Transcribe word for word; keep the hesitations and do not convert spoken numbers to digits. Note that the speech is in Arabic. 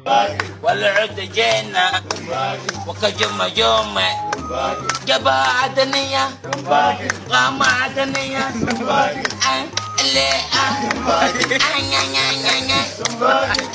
والعود جينا وكجم جوم جبا عدنية قام عدنية اللي